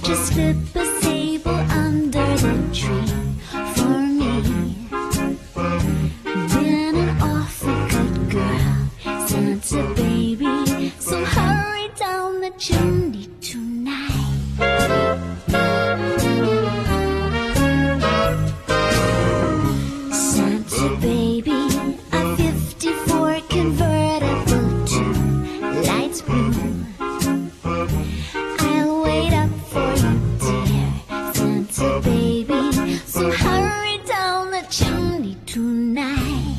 just slip a sable under the tree for me. Been an awful good girl, Santa baby, so hurry down the chimney tonight. Santa baby, a 54 convertible to light blue. I'll wait up for you, dear Santa baby, so hurry down the chimney tonight.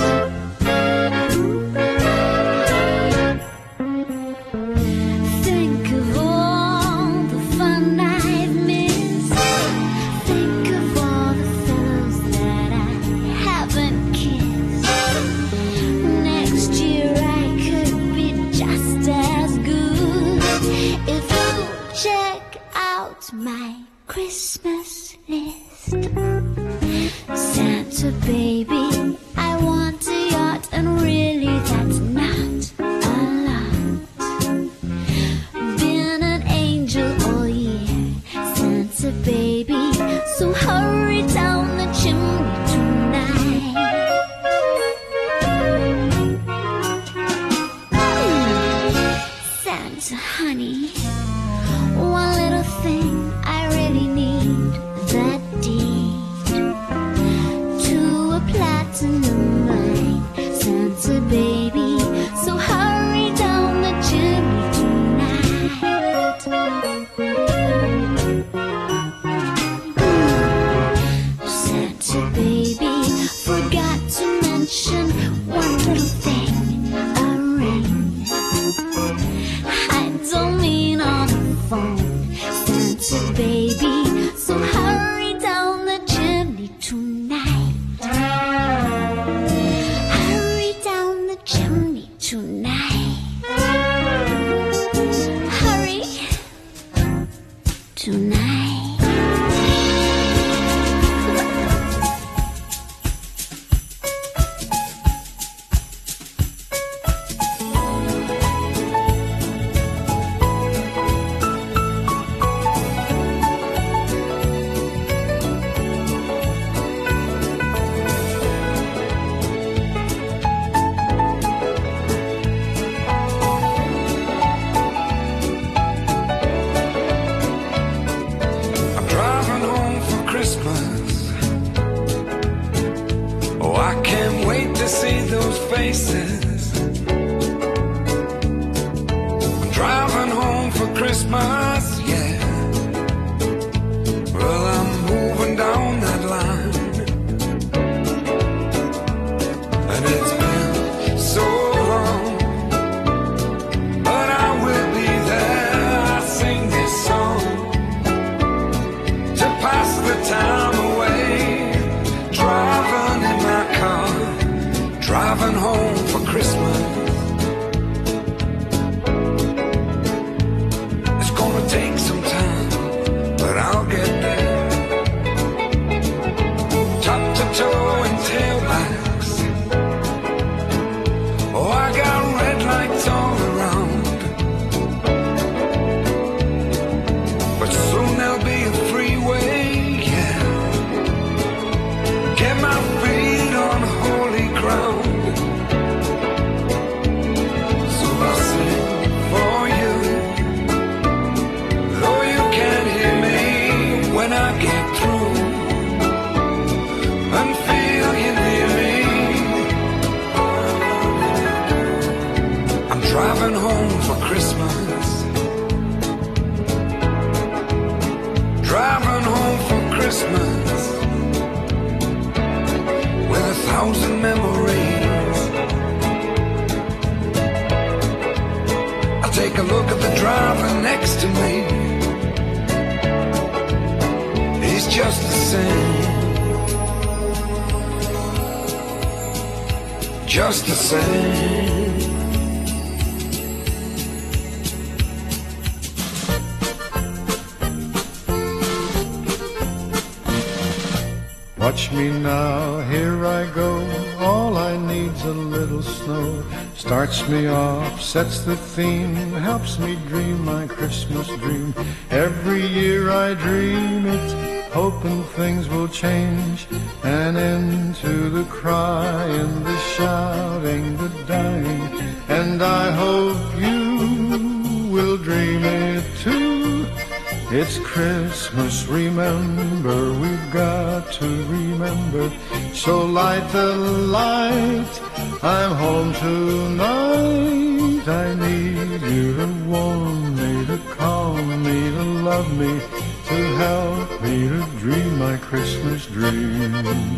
Think of all the fun I've missed. Think of all the fellows that I haven't kissed. Next year I could be just as good if you check out my Christmas list. Santa baby, I want a yacht, and really that's not a lot. Been an angel all year, Santa baby, so hurry down the chimney tonight. Santa honey, one little thing I really need, that deed to a platinum mine, Santa baby, so hurry down the chimney tonight. Santa baby, forgot to mention one little thing, a ring. I don't mean on the phone, Santa baby, so hurry down the chimney tonight. Hurry down the chimney tonight. Hurry tonight. I'm driving home for Christmas. Oh, I can't wait to see those faces. I'm driving home for Christmas, yeah. Well, I'm moving down that line, and it's been so long, but I will be there. I sing this song to pass the time away, driving in my car, driving home for Christmas. It's gonna take some time, but I'll get there. Top to toe and tailbacks. Oh, I got red lights all around, but soon there'll be a freeway, yeah. Get my feet on holy ground. So I'll sing for you, though you can't hear me when I get through, and feel you near me. I'm driving home for Christmas. Driving home for Christmas with 1,000 memories. I take a look at the driver next to me. He's just the same, just the same. Watch me now, here I go. All I need's a little snow. Starts me off, sets the theme, helps me dream my Christmas dream. Every year I dream it, hoping things will change. An end to the crying, the shouting, the dying. And I hope you will dream it too. It's Christmas, remember, we've got to remember. So light the light, I'm home tonight. I need you to warm me, to calm me, to love me, to help me to dream my Christmas dream.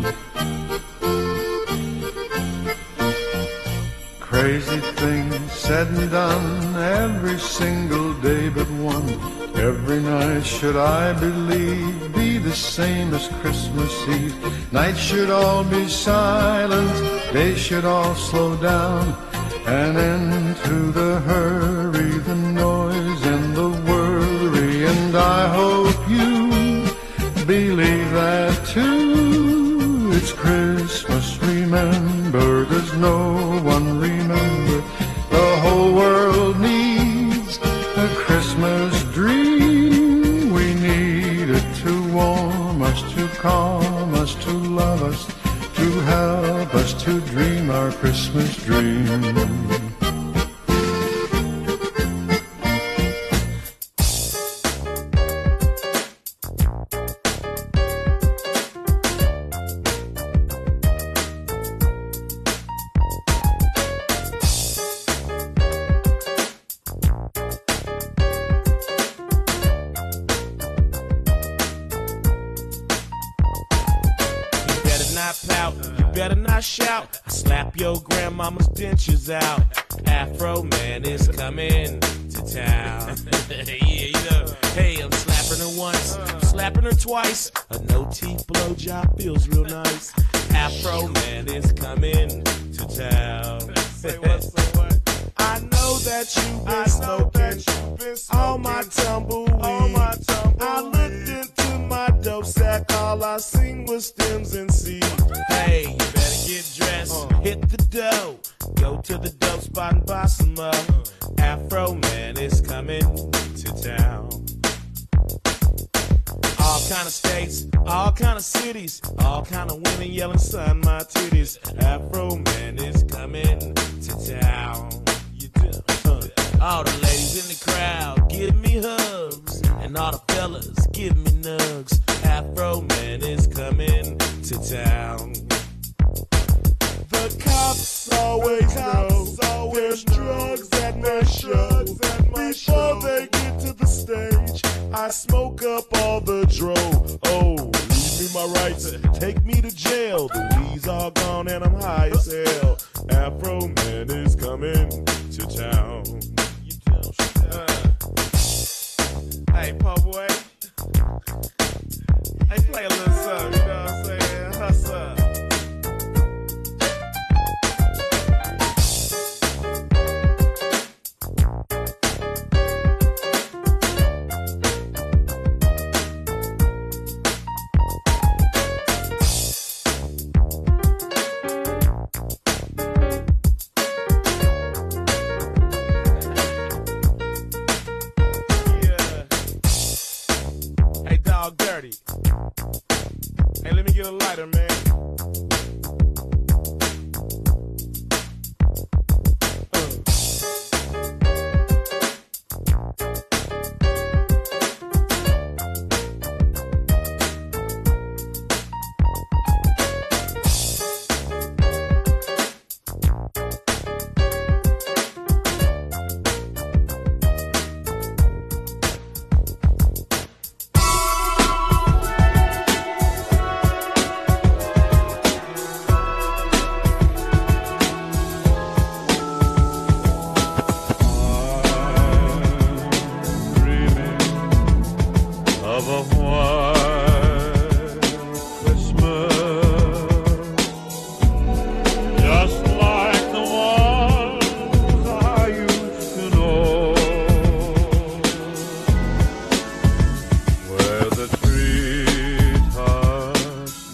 Crazy things said and done every single day but one. Every night should I believe be the same as Christmas Eve. Nights should all be silent, days should all slow down. An end to the hurry, the noise and the worry. And I hope you believe that too. It's Christmas, remember, there's no one remember. The whole world needs a Christmas dream. We need it to warm us, to calm us, to love us, to help us to dream our Christmas dream. Shout, I slap your grandmama's dentures out. Afro Man is coming to town. Yeah, you know. Hey, I'm slapping her once, I'm slapping her twice. A no-teeth blowjob feels real nice. Afro Man is coming to town. Say what, say what? I know that you've been smoking all my tumbleweed. I looked into my dope sack, all I seen was stems and seeds. Hey, you better get dressed, hit the dough, go to the dope spot and buy some more. Afro Man is coming to town. All kind of states, all kind of cities, all kind of women yelling, "Sign my titties." Afro Man is coming to town. All the ladies in the crowd give me hugs, and all the fellas give me nugs. Afro Man is coming to town. The cops always know there's drugs at my show. Before they get to the stage, I smoke up all the dro. Oh, leave me my rights, take me to jail. The weed's all gone and I'm high as hell. Afro Man is coming to town. Hey, po' boy. Hey, play a little something, you know what I'm saying? What's up? Dirty. Hey, let me get a lighter, man.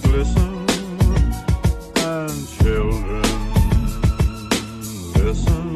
Children, listen.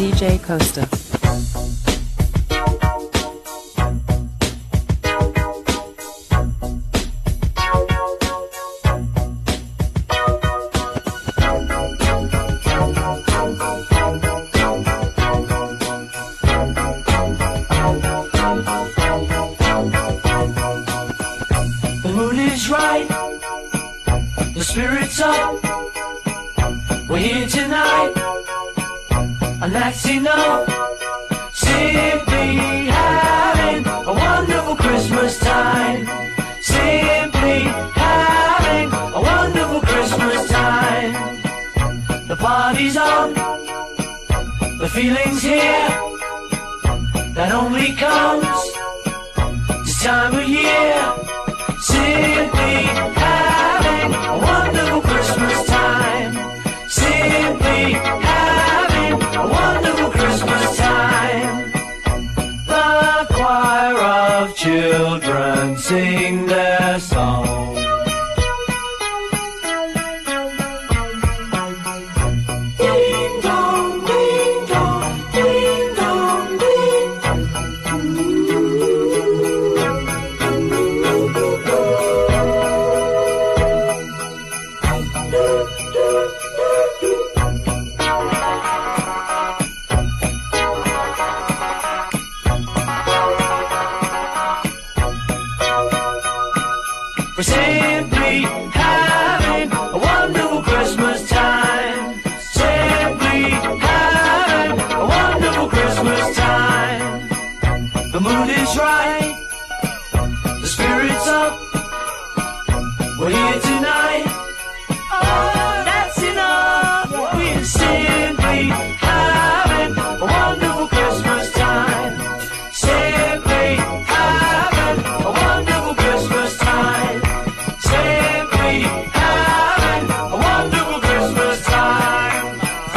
DJ Costa. The mood is right, the spirit's up. We're here tonight, and that's enough. Simply having a wonderful Christmas time. Simply having a wonderful Christmas time. The party's on, the feeling's here. That only comes this time of year. Simply having a wonderful Christmas time. Simply having a wonderful Christmas time. The choir of children sing their song. Ding dong, ding dong, ding dong, ding. We're simply having a wonderful Christmas time. Simply having a wonderful Christmas time. The mood is right, the spirit's up. We're here tonight. Oh, that's enough. We're simply having a wonderful Christmas time. Simply having a wonderful Christmas time. Simply having a wonderful Christmas time.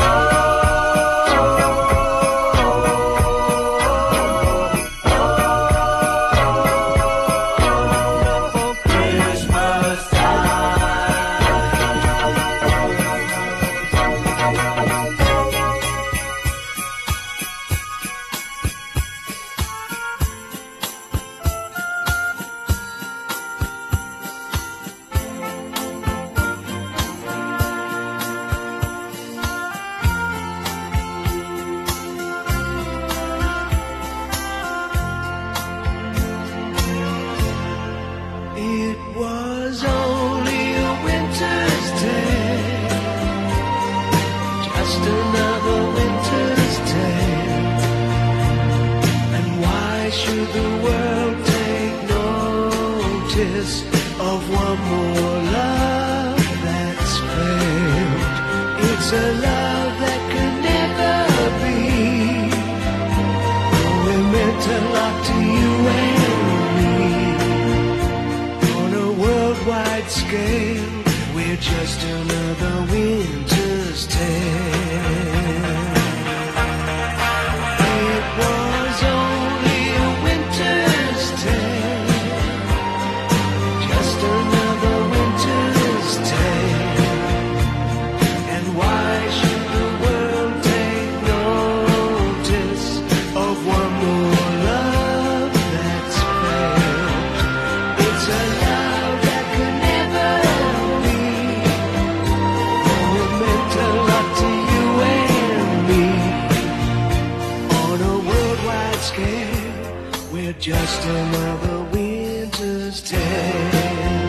Christmas It was only a winter's day, just another winter's day. And why should the world take notice of one more love that's failed? It's a love that could never be. We're meant to lock to you and me. On a worldwide scale, we're just another winter's tale. It was only a winter's tale, just another winter's tale. And why should the world take notice of one more love that's failed? It's a love that could never be. We're meant to look to you and me. On a worldwide scale, we're just another winter's tale.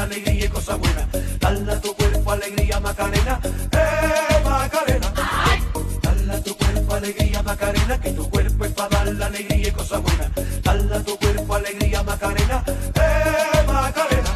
alegría y cosas buenas. Dale a tu cuerpo alegría, Macarena, Macarena. Dale a tu cuerpo alegría, Macarena, que tu cuerpo es para dar la alegría y cosas buenas. Dale a tu cuerpo alegría, Macarena, Macarena.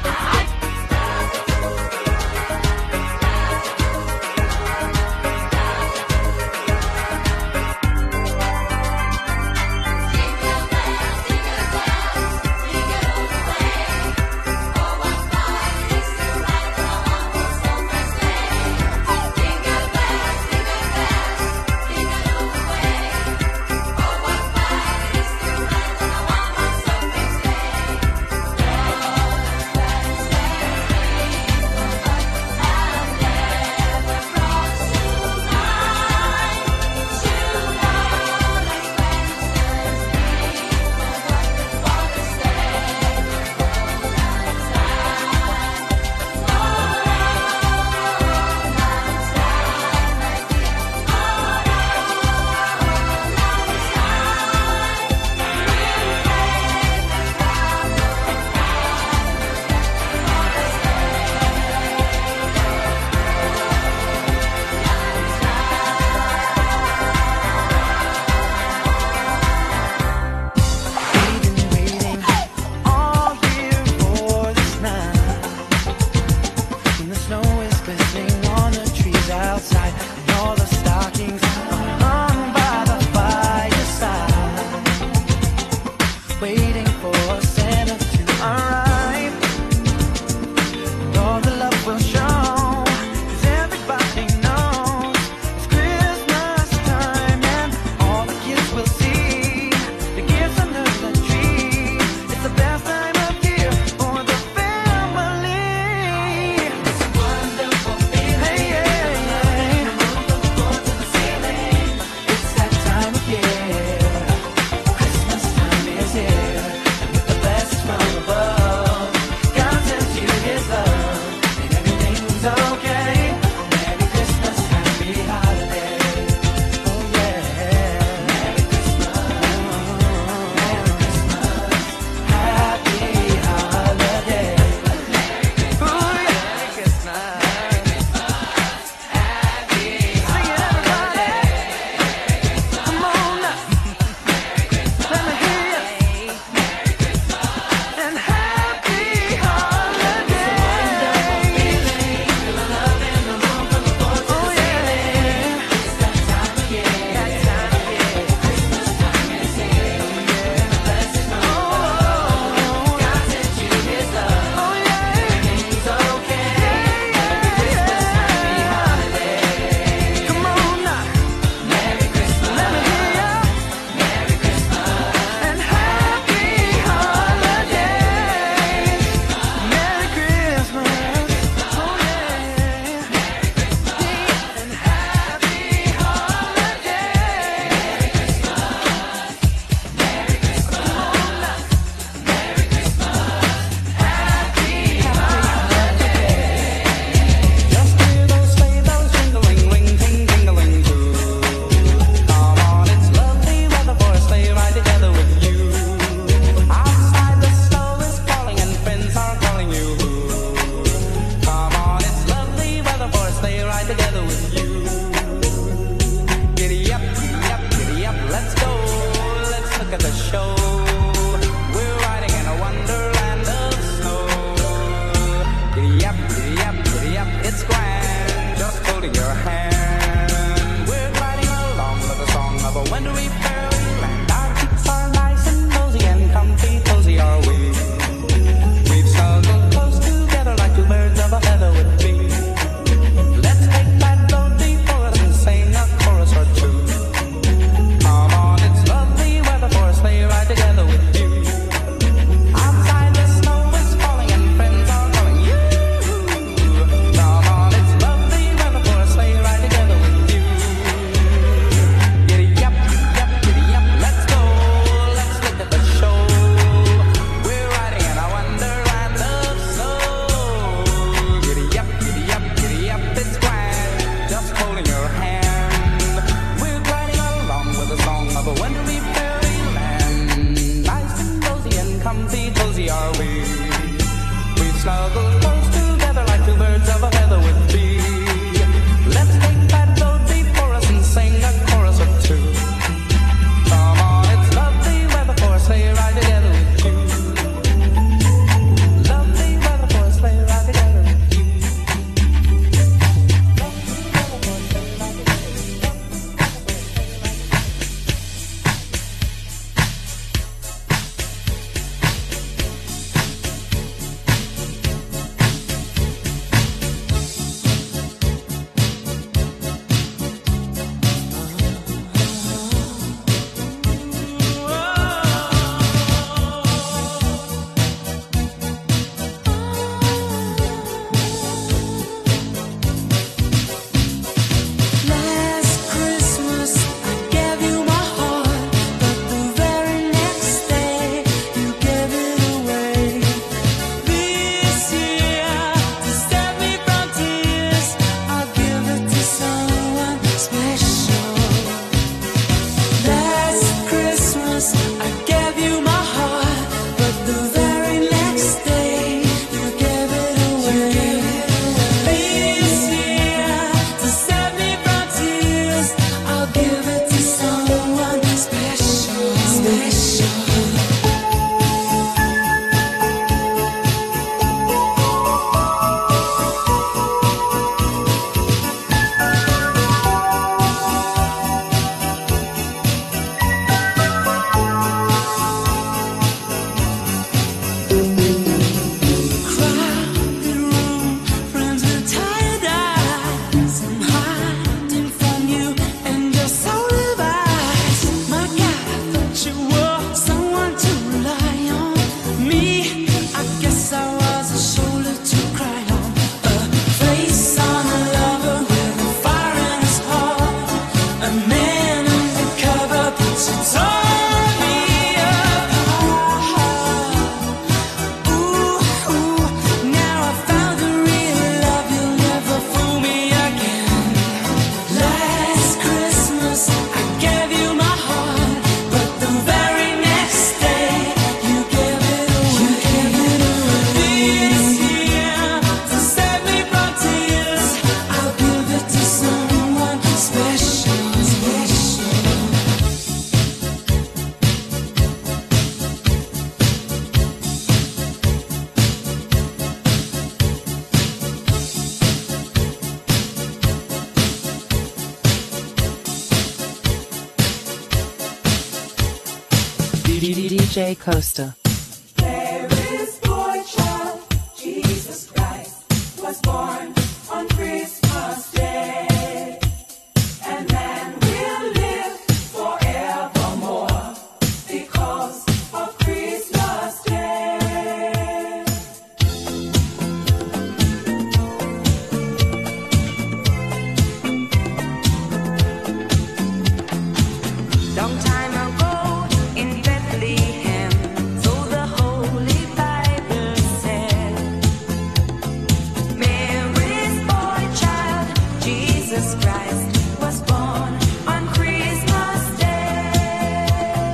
DJ Costa. There is boy child, Jesus Christ was born on Christmas Day, and man will live forevermore because of Christmas Day. Long time ago in Bethlehem, so the Holy Bible said, Mary's boy child, Jesus Christ, was born on Christmas Day.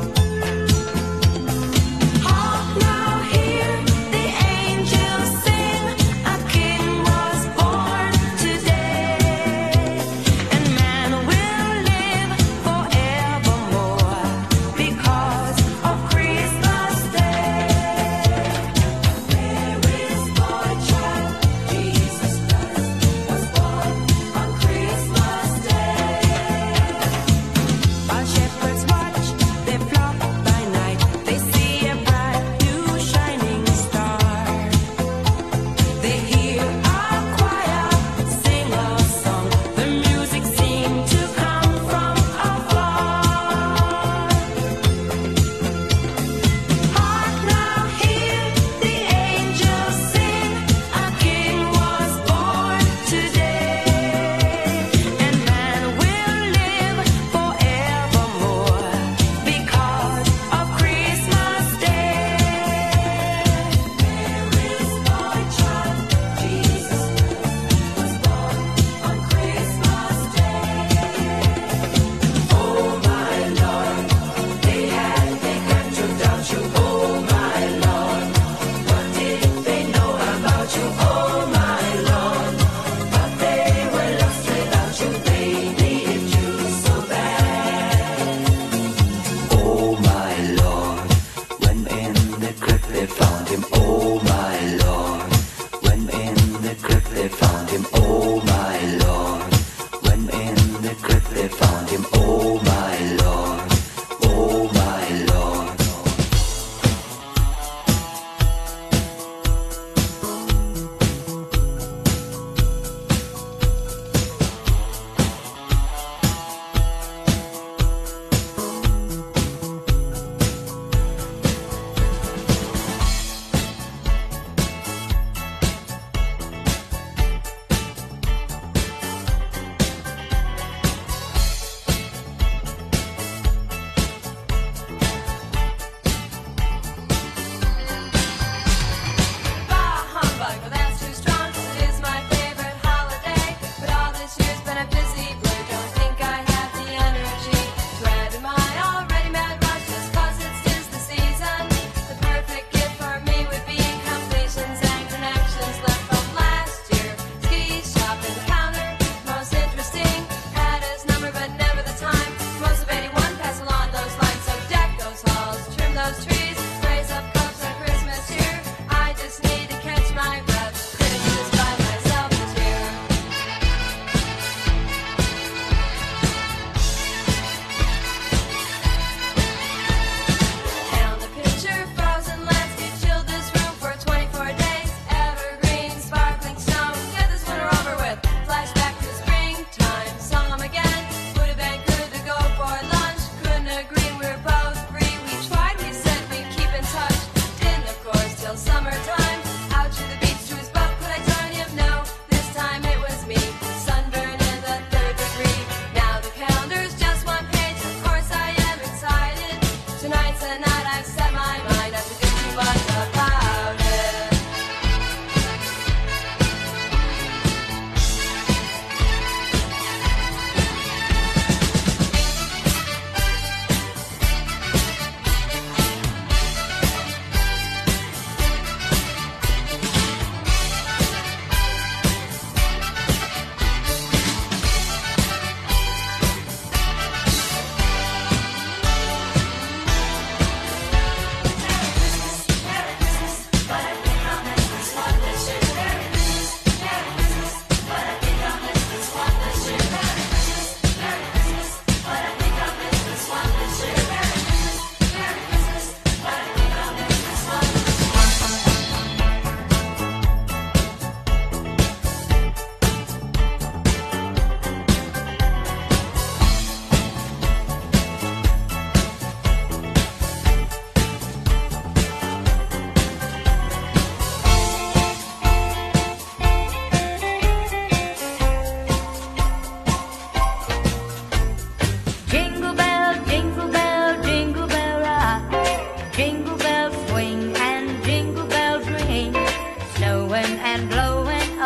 Hark now, hear the angels sing, a king was born today, and man will live forevermore because of Christmas Day. Mary's boy child, Jesus Christ, was born on Christmas Day. While shepherds watch their flock by night, they see a bright new shining star. They hear a choir sing a song. The music seemed to come from afar. Hark now, hear the angels sing, a king was born today, and man will live forevermore because of Christmas Day. Mary's boy child, Jesus Christ, was born on Christmas Day. Oh my Lord, they had begun to doubt you. Oh my Lord, what did they know about you? Oh my Lord, but they were lost without you. They needed you so bad. Oh my Lord, when in the crypt they found him. Oh my Lord, when in the crypt they found him. Oh my Lord, when in the crypt they found him. Oh my Lord, oh my Lord.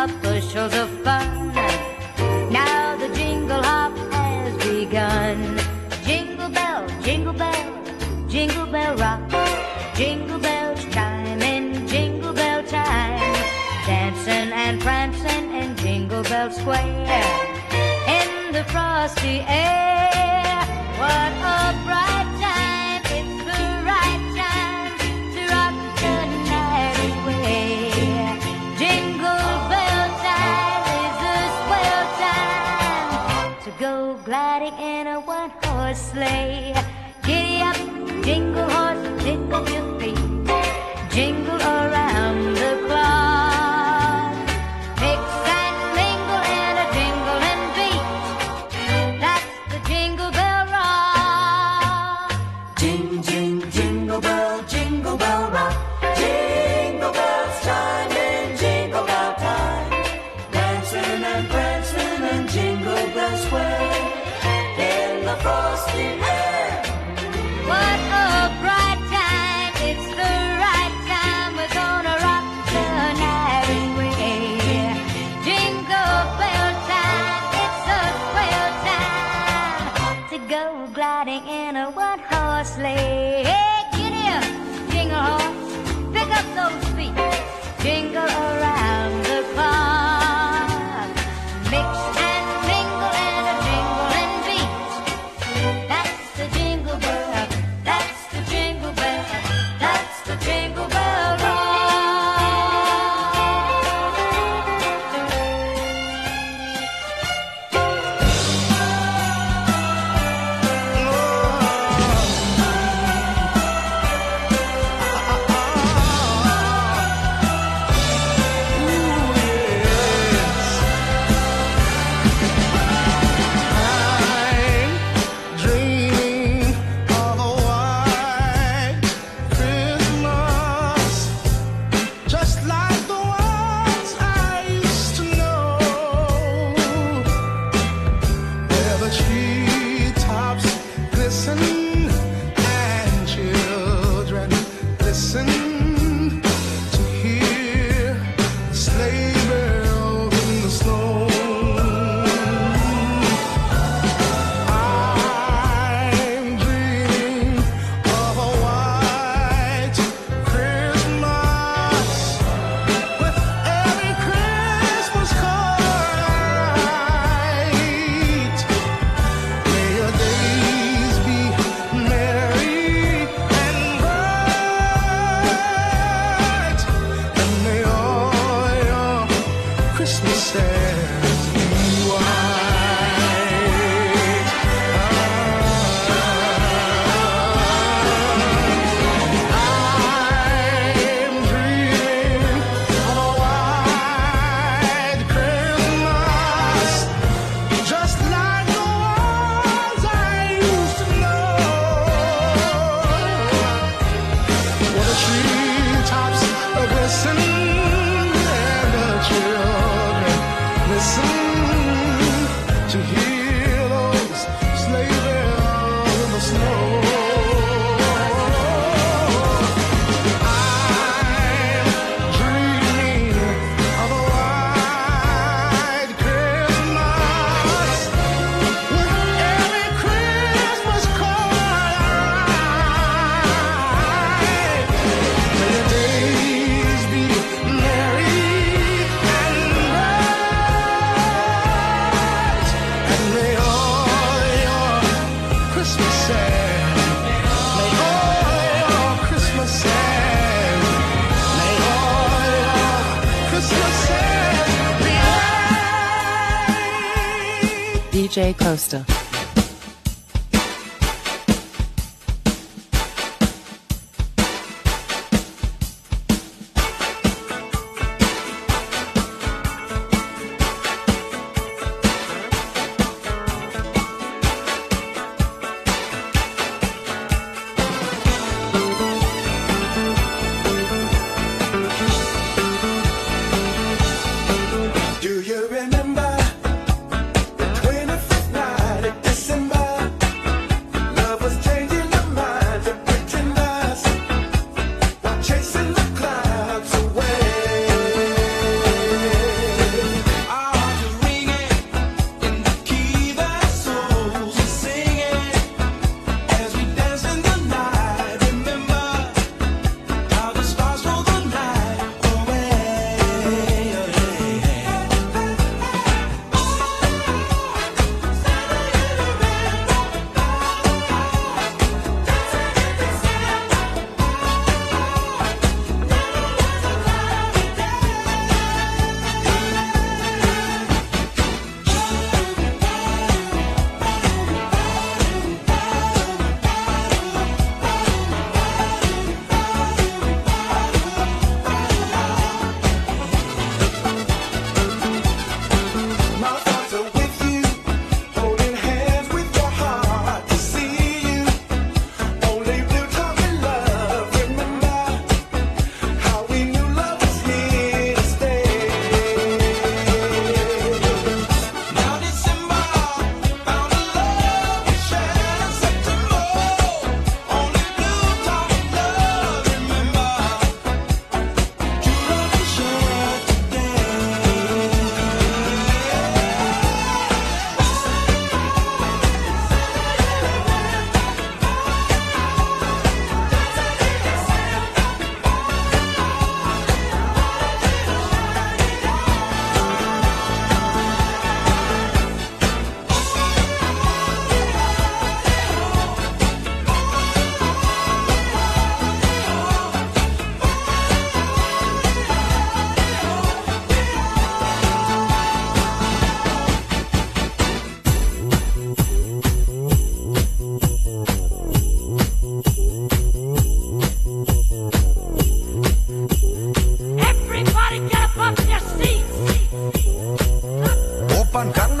of bushels of fun. Now the jingle hop has begun. Jingle bell, jingle bell, jingle bell rock. Jingle bells chime in jingle bell time. Dancing and prancing in Jingle Bell Square. In the frosty air, what a bright time. It's the right time to rock the night away. Jingle bell time is a swell time to go gliding in a one-horse sleigh. Giddy up, jingle horse, jingle your feet. Jingle around the clock. Mix and mingle in a jingling beat. That's the Jingle Bell Rock. Jing, jing, jingle bell rock. Jingle bells chime in jingle bell time. Dancing and prancing in Jingle Bell Square. In the frosty air. What a bright time. It's the right time. We're gonna rock the night away. Jingle bell time. It's a swell time to go gliding in a one-horse sleigh. Hey, giddy up, jingle horse. Pick up those feet. Jingle around the clock. Mix and mingle in a jingling beat. That's the Jingle Bell. That's the Jingle Bell. That's the Jingle Bell Rock. I'm dreaming of a white Christmas, just like the ones I used to know, where the treetops glisten and children listen to hear the sleigh bells in the snow. I'm dreaming of a white Christmas with every Christmas card I write. May your days be merry and bright, and may all your Christmases be white. I'm dreaming of a white Christmas, just like the ones I used to know, where the treetops glisten and the children listen to hear those sleigh bells in the snow. I'm dreaming of a white Christmas with every Christmas card I write. May your days be merry and bright, and may all your Christmases, may all your Christmases, may all your Christmases be white. DJ Costa. Do you remember the 25th night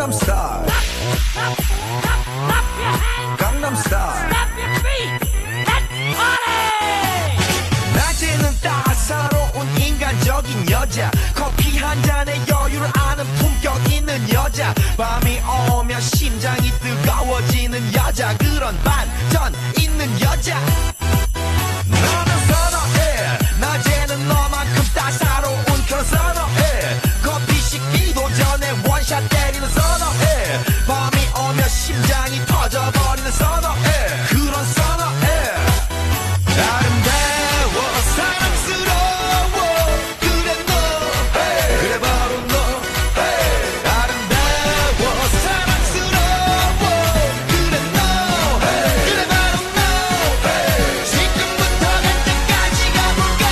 Gangnam Style. Gangnam Style. 낮에는 따사로운 인간적인 여자, 커피 한 잔에 여유를 아는 품격 있는 여자, 밤이 오면 심장이 뜨거워지는 여자, 그런 반전 있는 여자. 너는 선호해, 낮에는 너만큼 따사로운 그런 선호해, 커피 식기도 전에 원샷 때리는 선호해, 밤이 오면 심장이 터져버리는 선호해, 그런 선호해. 아름다워 사랑스러워 그래 너 hey. 그래 바로 너 hey. 아름다워 사랑스러워 그래 너 hey. 그래 바로 너 hey. 지금부터 갈 때까지 가볼까.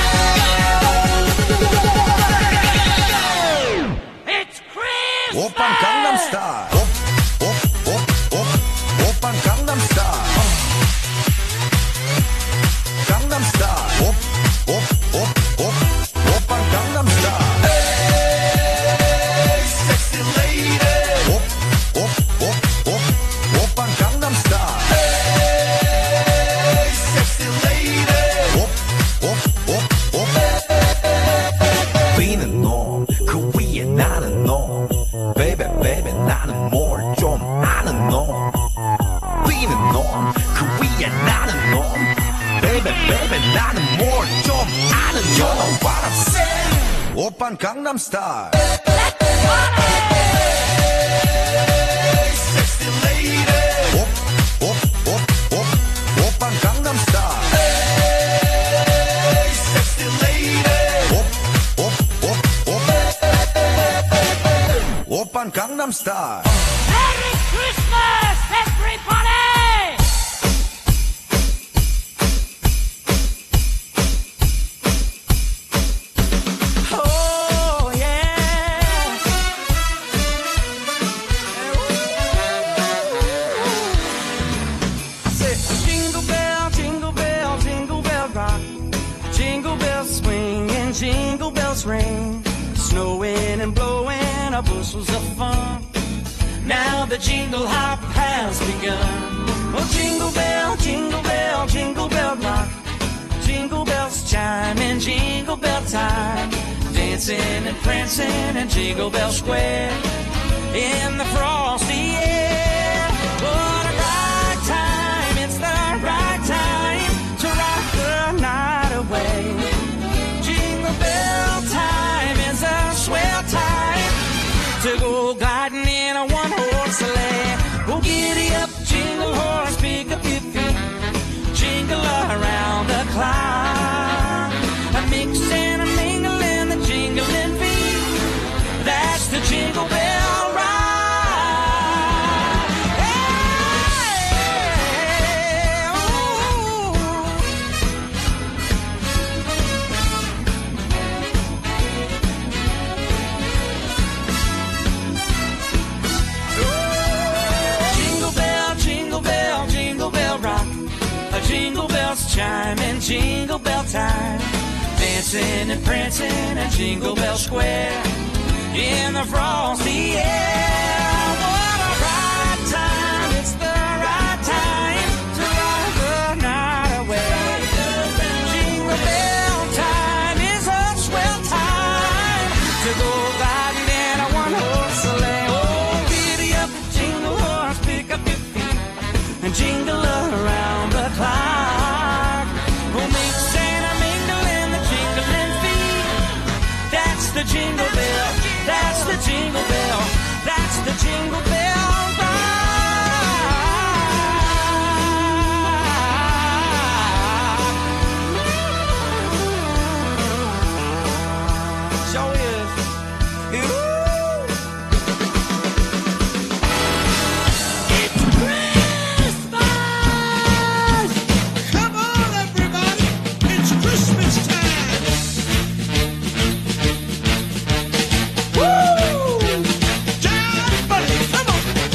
It's Christmas! 오빤 강남 스타일. 오빤 강남 스타일. 강남 스타일. 오빤 강남 스타일. Hey, sexy lady. 오빤 강남 스타일. Hey, sexy lady. 비는 놈, 그 위에 나는 놈. Baby, baby, 나는 뭘 좀 아는 놈. 비는 놈, 그 위에 나는 놈. Baby, baby, 나는 뭘 좀 아는 놈. You know what I'm saying? 오빤 강남 스타일. Hey, sexy lady. 오빤 강남 스타일. Hey, sexy lady. 오빤 강남 스타일. Merry Christmas, everybody! Oh yeah. Say jingle bell, jingle bell, jingle bell rock. Jingle bells swing and jingle bells ring. Snowing and blowing our bushels of fun. Now the jingle hop has begun. Oh jingle bell, jingle bell, jingle bell rock. Jingle bells chime in jingle bell time. Dancing and prancing in Jingle Bell Square. In the frosty air. What a right time, it's the right time to rock the night away. Jingle bell time is a swell time to go gliding in a one-horse sleigh. Go giddy up, jingle horse, pick up your feet. Jingle around the clock. A mix and a mingle in the jingling feet. That's the Jingle Bell Ride. Hey, ooh. Jingle bell, jingle bell, jingle bell rock. Jingle bells chime in Jingle Bell time. Dancing and prancing at Jingle Bell Square. In the frosty air. What a right time, it's the right time to rock the night away. Jingle bell time is a swell time to go gliding in a one-horse sleigh. Oh, giddy up, jingle horse, pick up your feet and jingle around the clock. Oh, mix and a mingle in the jingling feet. That's the Jingle Bell. That's the Jingle Bell. That's the Jingle Bell ride. Sure is. Come on, everybody! It's Christmas time! Woo! Everybody, come on!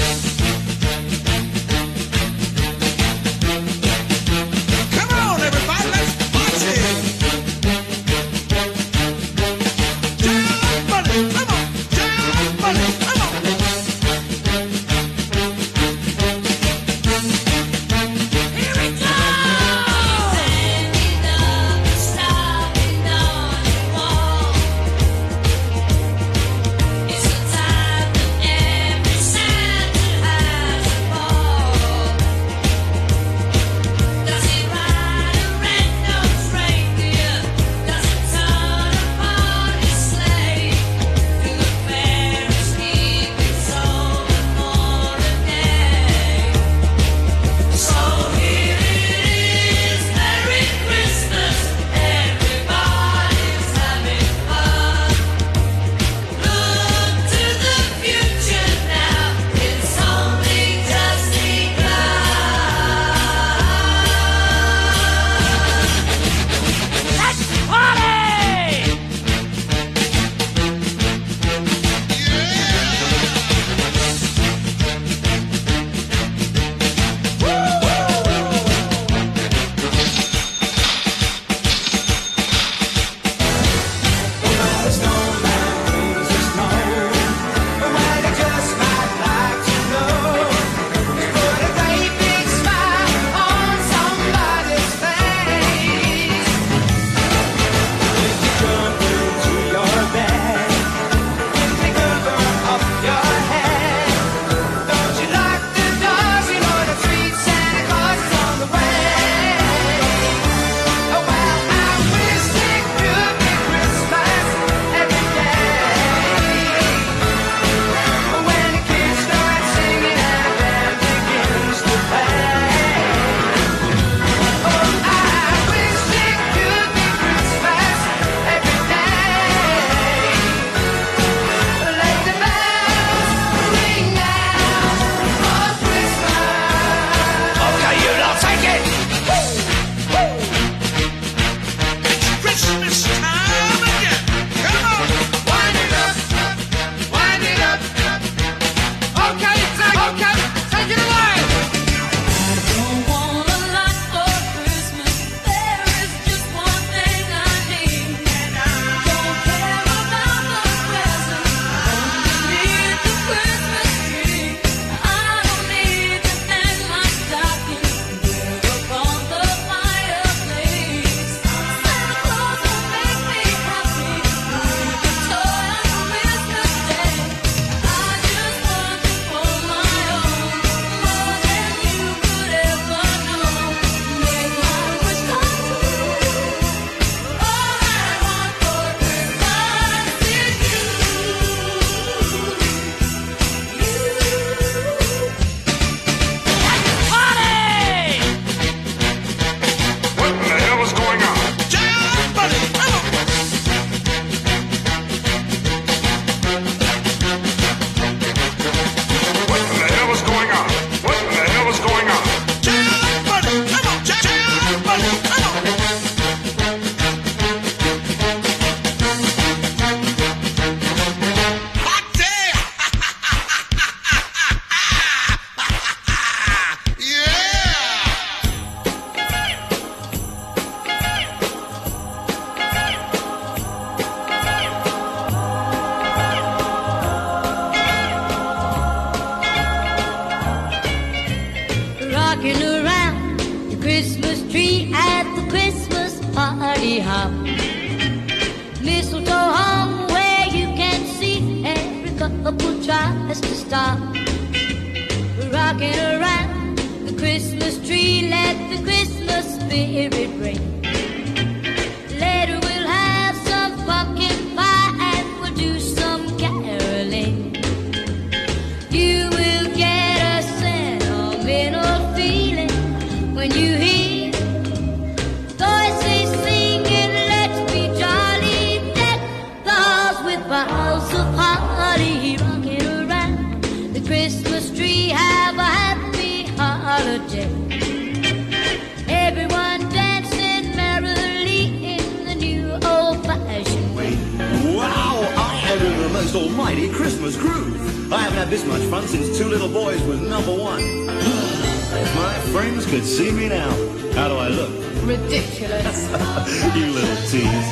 couple tries to stop rocking around the Christmas tree. Let the Christmas spirit ring. Later we'll have some pumpkin pie and we'll do some caroling. You will get a sentimental feeling when you hear voices singing, let's be jolly. Deck the halls with boughs of holly, rocking around the Christmas tree. Have a happy holiday. Everyone dancing merrily in the new old-fashioned way. Wow, I am in the most almighty Christmas groove. I haven't had this much fun since Two Little Boys was #1. If my friends could see me now. How do I look? Ridiculous. You little tease.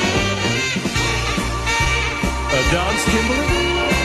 A dance, Kimberly?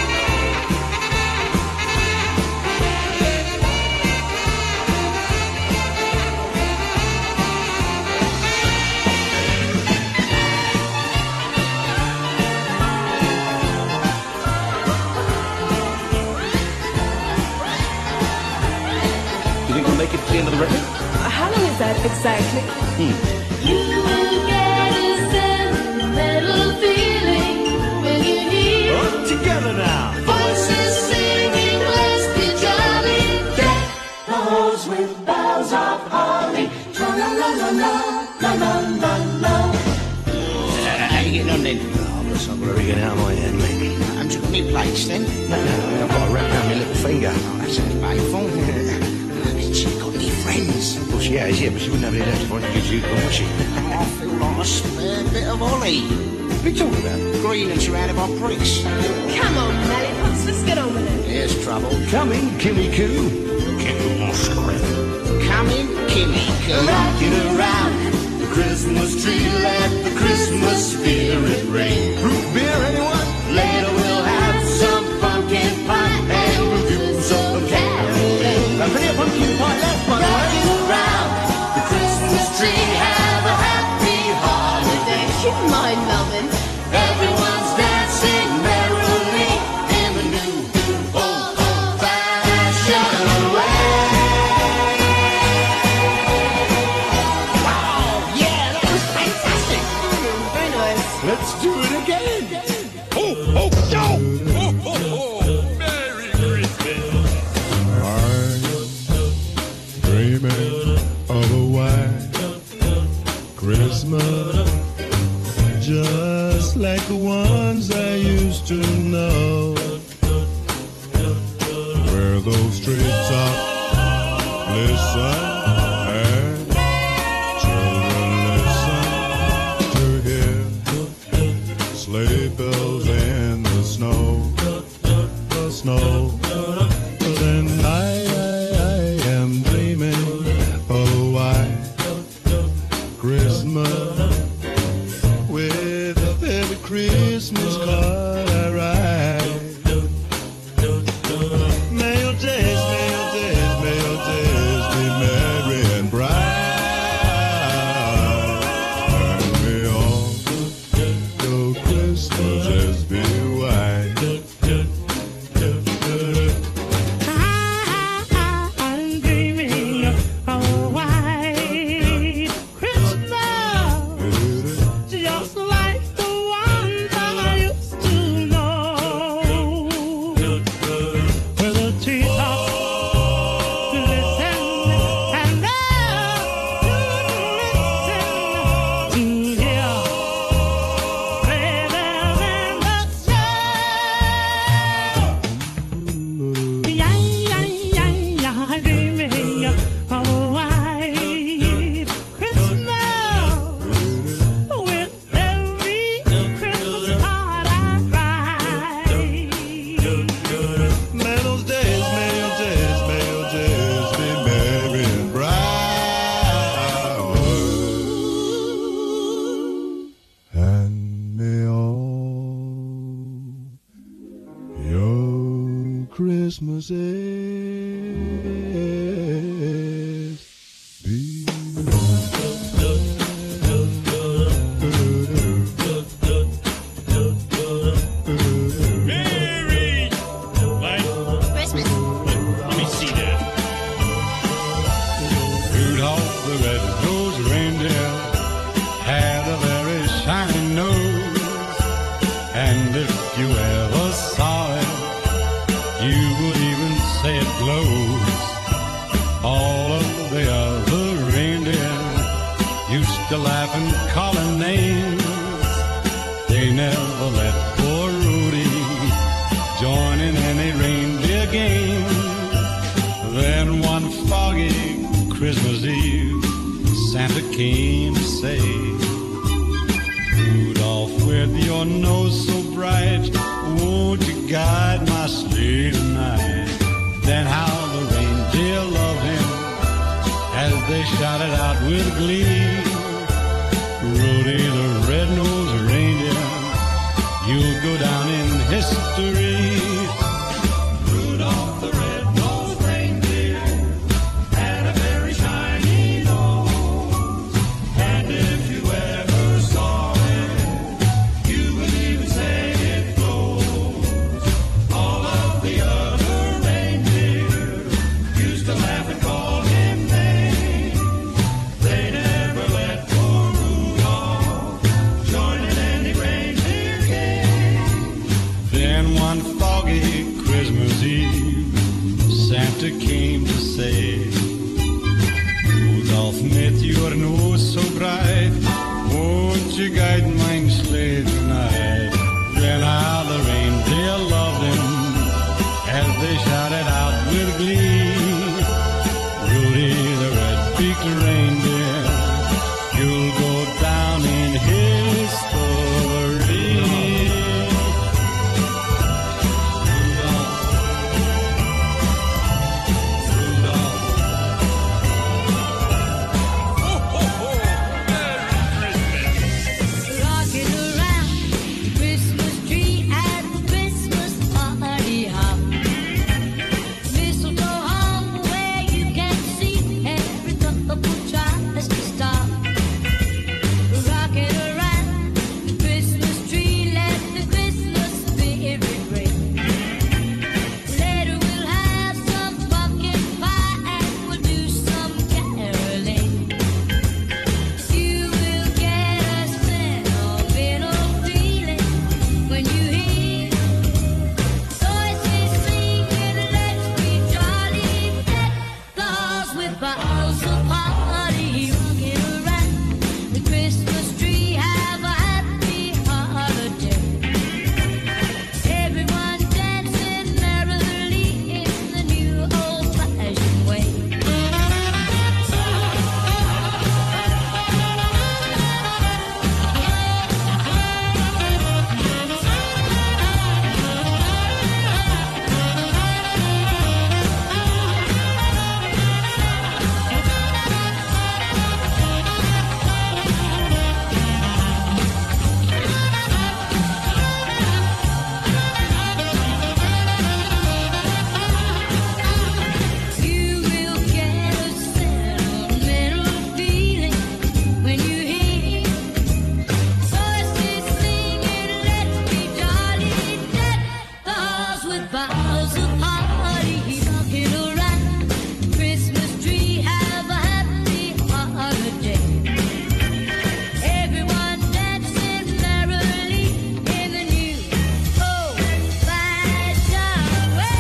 You think we'll make it to the end of the record? How long is that exactly? You will get a sentimental feeling when you hear All together now. voices singing, let's be jolly. Deck The halls with boughs of holly. La la la la la la la la la. How you getting on then? Oh, I've got a rigging out of my head, mate. Haven't you got any plates then? No, I've got a wrap around my little finger. Oh, that sounds painful. Has she got any friends? Well, she has, yeah, but she wouldn't have any left if I introduced you to her, would she? Oh, I feel like a spare bit of Ollie. What are you talking about? Green and surrounded by pricks. Come on, Lollipops, let's get on with it. Here's trouble. Coming, Kimmy Coo. Coming, Kimmy, Rocking around the Christmas tree, let the Christmas spirit ring. Root beer, anyone? Later we'll have some pumpkin pie and we'll do some caroling. Now, plenty of pumpkin pie left, by the way. Rocking around the Christmas tree, have a happy holiday. You mind, lovin'? Everyone's dancing merrily in the new old-fashioned way. Yeah, that was fantastic. Very nice. Let's do it again. Ho, ho, yo! Ho, ho, ho! Merry Christmas! I'm dreaming of a white Christmas, just like the ones I used to know, where those treetops listen and children listen to hear sleigh bells in the snow, the snow. Then I am dreaming of a white Christmas, with every Christmas card I write. May your days be merry and bright, and may all your Christmases be white. I'm dreaming of a white Christmas, just like the ones I used to know, where the treetops listen and love to hear sleigh bells in the snow. I'm dreaming of a white Christmas, with every Christmas card I write. May those days, may your days be merry and bright, and may all your Christmases be Merry clothes. All of the other reindeer used to laugh and call him names. They never let poor Rudy join in any reindeer game. Then one foggy Christmas Eve, Santa came to say, Rudolph, with your nose so bright, won't you guide my sleigh tonight? Then how the reindeer loved him as they shouted out with glee, Rudy the red-nosed reindeer, you'll go down in history. Rudolph the red-nosed reindeer had a very shiny nose, and if you ever saw it, you would even say it glows. All of the other reindeer used to laugh and call him names. They never let poor Rudolph join in any reindeer game. Then one foggy Christmas Eve, Santa came to say, Rudolph, with your nose so bright, won't you guide my sleigh tonight? Then how the reindeer loved him as they shouted out with glee, Rudy the red-beaked reindeer, you'll go down in history. Rocking around the Christmas tree at the Christmas party hop. Mistletoe hung where you can see every couple tries to stop. Rocking around the Christmas tree, let the Christmas spirit ring. Later we'll have some pumpkin pie and we'll do some caroling. You will get a sentimental feeling when you hear voices singing, let's be jolly, deck the halls with boughs of holly. Rocking around the Christmas tree, have a happy holiday. Everyone dancing merrily in the new old-fashioned way. You will get a sentimental feeling when you hear voices singing, let's be jolly, deck the halls with boughs of holly. Rocking around the Christmas tree, have a happy holiday. Everyone dancing merrily in the new old-fashioned way.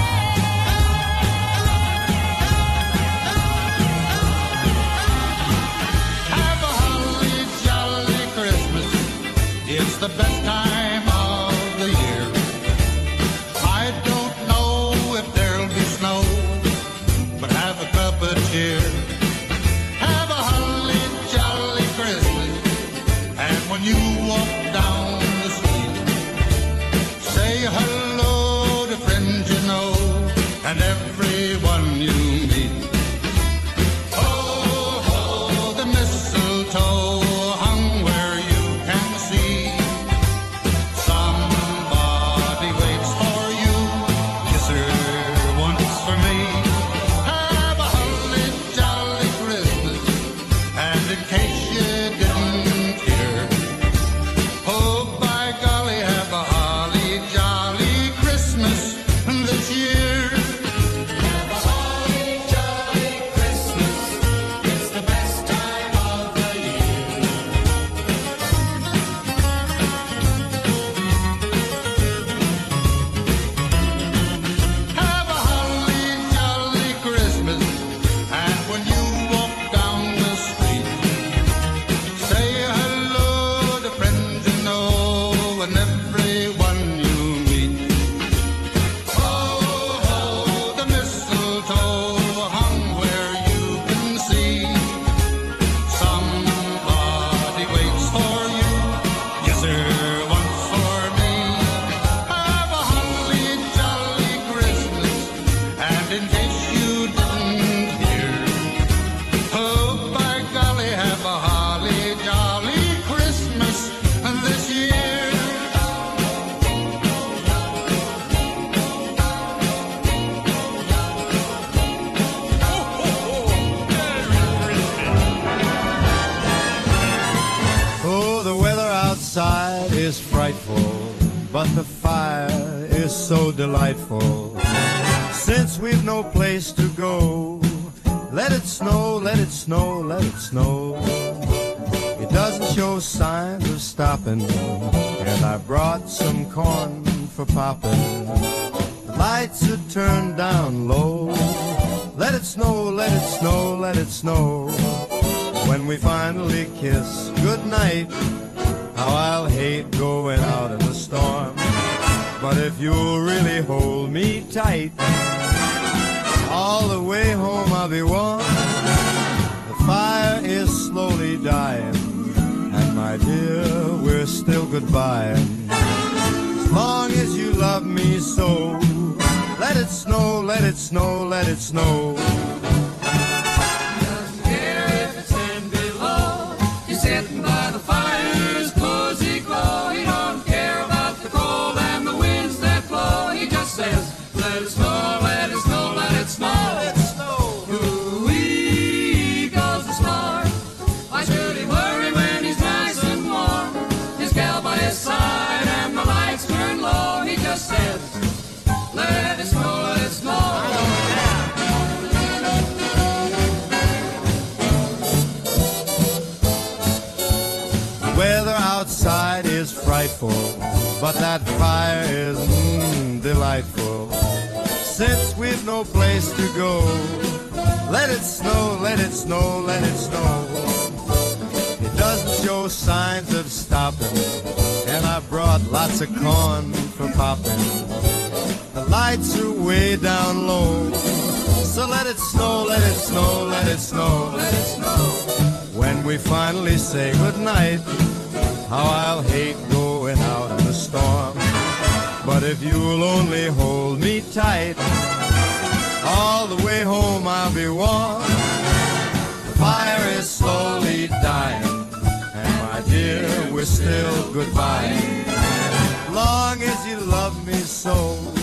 Have a holly jolly Christmas. It's the best time of the year. I don't know if there'll be snow, but have a cup of cheer. Have a holly jolly Christmas. And when you walk down the street, say hello to friends you know and everyone you meet. Ho, ho, the mistletoe hung where you can see so delightful. Since we've no place to go, let it snow, let it snow, let it snow. It doesn't show signs of stopping, and I brought some corn for popping. The lights are turned down low. Let it snow, let it snow, let it snow. When we finally kiss goodnight, how I'll hate going out in the storm. But if you'll really hold me tight, all the way home I'll be warm. The fire is slowly dying, and my dear, we're still goodbying. As long as you love me so, let it snow, let it snow, let it snow. Doesn't care if it's 10 below. He's sitting by the fire's cozy glow. He don't care about the cold and the winds that blow. He just says, let it snow, let it snow, let it snow. Let it snow. Ooh-wee goes the snore. Why should he worry when he's nice and warm? His gal by his side and the lights turn low. He just says, let it snow, let it snow. The weather outside is frightful, but that fire is delightful. Since we've no place to go, let it snow, let it snow, let it snow. It doesn't show signs of stopping, and I brought lots of corn for popping. The lights are way down low, so let it snow, let it snow, let it snow, let it snow. When we finally say goodnight, how I'll hate going out in the storm. But if you'll only hold me tight, all the way home I'll be warm. The fire is slowly dying, and my dear, we're still goodbye. Long as you love me so,